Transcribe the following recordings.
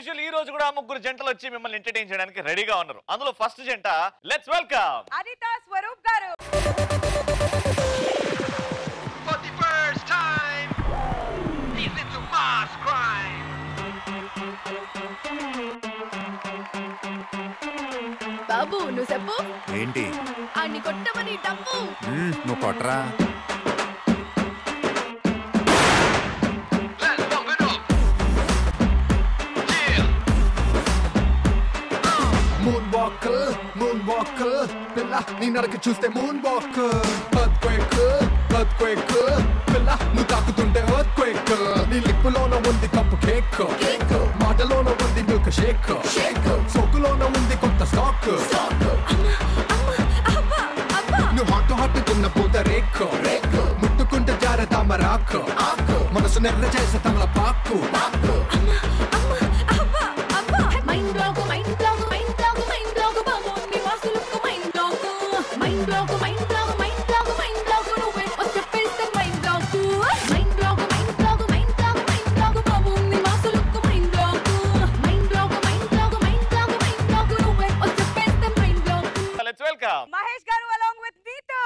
Usual ఈ రోజు కూడా ముగ్గురు జంటలు వచ్చి మిమ్మల్ని ఎంటర్టైన్ చేయడానికి రెడీగా ఉన్నారు. అందులో ఫస్ట్ జంట లెట్స్ వెల్కమ్ అనిత స్వరూప్ గారు. For the first time, he's into mass crime. బాబు నువ్వు చెప్పు ఏంటి అన్ని కొట్టమని డబ్బు నువ్వు కొట్టరా. Let's pump it up. Yeah. Moon walker పిల్ల నీ నడక చూస్తే మూన్ వాకర్ ఎర్త్క్వేక్ పిల్ల నువ్వు తాకుతుంటే ఎర్త్క్వేక్ నీ లిప్పులోన ఉంది కప్పు కేక్ మాటలోన ఉంది మిల్క్ షేక్ సోకులోన ఉంది కొత్త స్టాక్ నువ్వు హాట్ తిన్న పూత రేక్ ముట్టుకుంటే జార తామరాకు మనసు నెర్ర చేసే తమల పాకు mind block mind block mind block mind block బాబు నీ వాసులకు mind block mind block mind block mind block mind block నువ్వే వచ్చేస్తే mind block mind block mind block mind block mind block బాబు నీ వాసులకు mind block mind block mind block mind block mind block నువ్వే వచ్చేస్తే mind block. Let's welcome Mahesh గారు along with Neetu.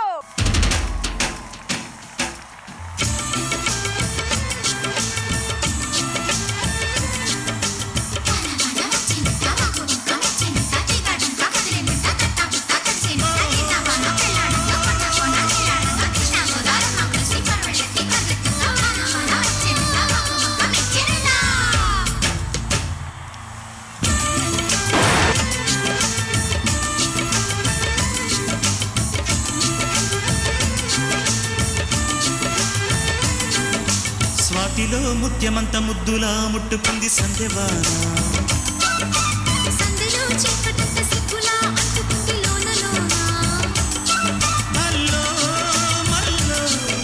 స్వాతిలో Mutyamantha ముద్దులా ముట్టుకుంది సందెవాన సందెలో చీకటంత సిగ్గులా అంటుకుంది లోన లోన మల్లో మల్లో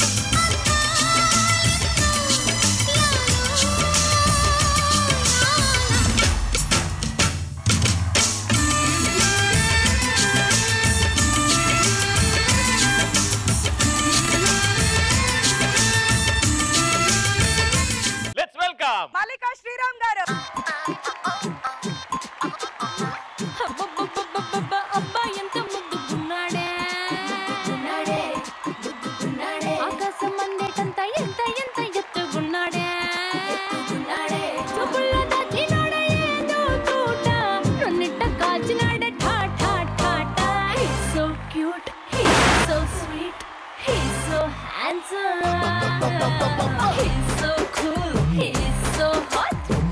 లెట్స్ వెల్కమ్ మల్లికా శ్రీరామ్ గారు. అబ్బబ్బబ్బబ్బబ్బ అబ్బా ఎంత ముద్దుగున్నాడే ఆకాశం అందేటంత ఎంత ఎంత ఎత్తుగున్నాడే చూపుల్లో దాచినాడే ఏదో తోట నన్నిట్ట కాచినాడే ఠా ఠా ఠా ఠా He's so cute, he's so sweet, he's so handsome, he's so cool, he's so hot.